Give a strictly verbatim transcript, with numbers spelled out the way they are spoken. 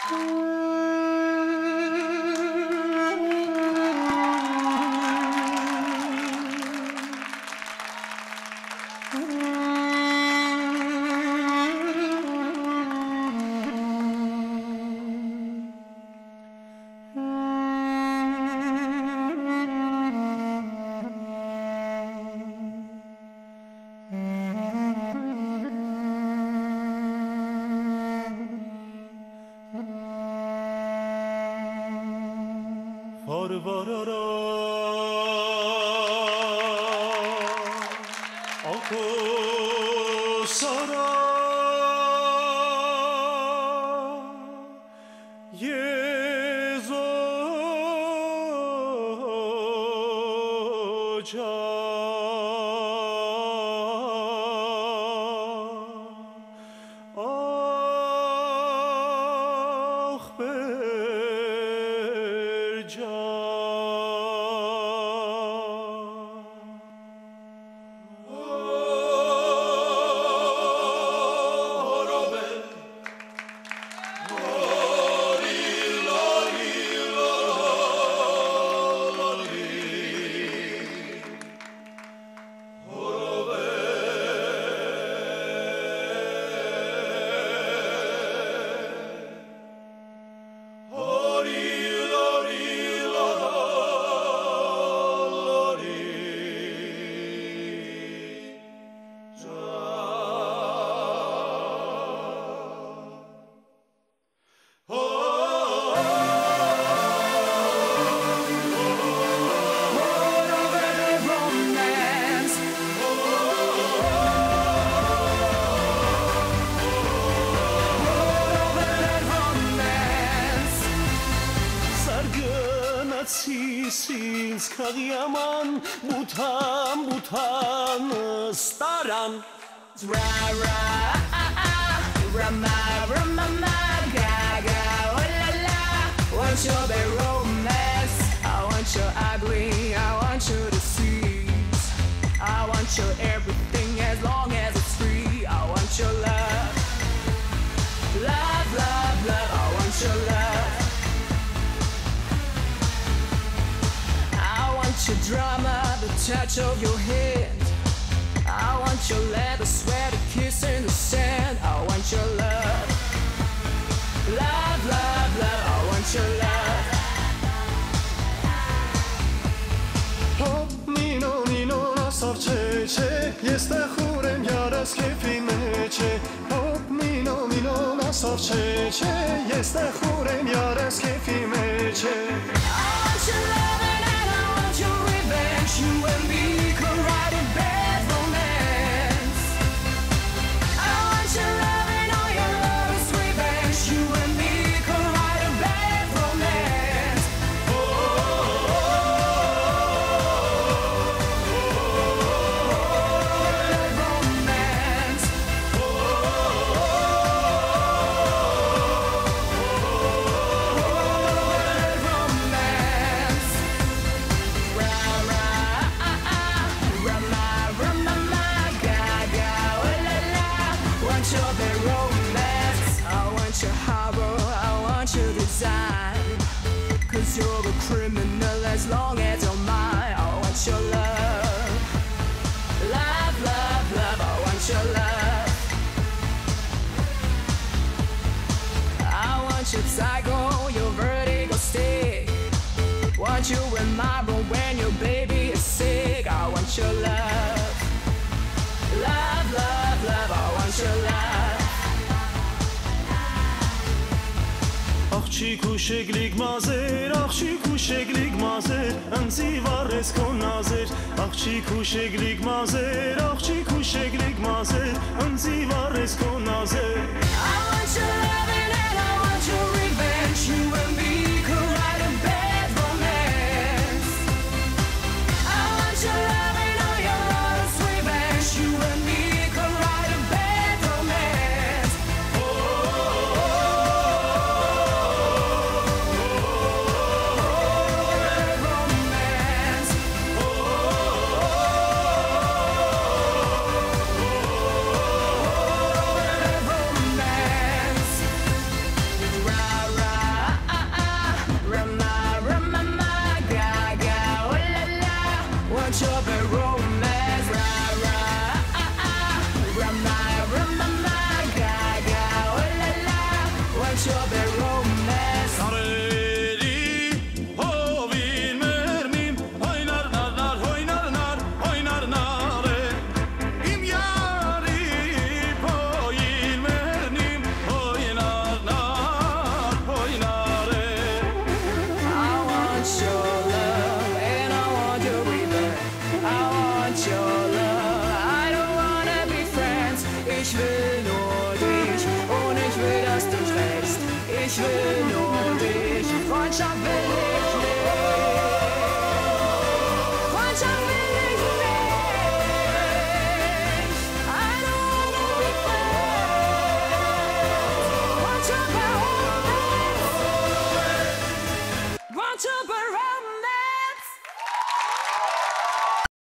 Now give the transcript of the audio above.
Yaman butan butan staran ra ra rama rama gaga oh la la want your bad romance I want your ugly I want your disease I want your everything as long as it's free I want your love love love love I want your love your drama, the touch of your hand I want your leather sweat, a kiss in the sand I want your love Love, love, love I want your love Oh, Nino, Nino, na savceće Jeste hurem jaras kefimeće Oh, Nino, Nino, na savceće Jeste hurem jaras kefimeće I want your love and I don't want your revenge You and me could write a bad romance I want your love and all your love is revenge You and me could write a bad romance Oh, oh, oh, oh, bad romance Oh, oh, bad romance Ra, ra, ah, ah Rama, rama, ma, ga, ga, oh la la Want your bad romance I want your harbor, I want your design Cause you're a criminal as long as you're mine I want your love Love, love, love, I want your love I want your psycho, your vertigo stick Want you in my room when your baby is sick I want your love Love, love, love, I want your love Աղջիկ ու շեգլիկ մազեր, աղջիկ ու շեգլիկ մազեր, ընձի վառես քո նազեր, աղջիկ ու շեգլիկ մազեր, աղջիկ ու շեգլիկ մազեր, ընձի վառես քո նազեր I want your love and I don't want your revenge You and me could write a bad romance I want your love and all your love is revenge You and me could write a bad romance Oh, oh, oh, oh, bad romance Oh, oh, oh, bad romance ich will nur dich. Freundschaft will ich nicht. Freundschaft will ich nicht. I don't wanna be friends. Freundschaft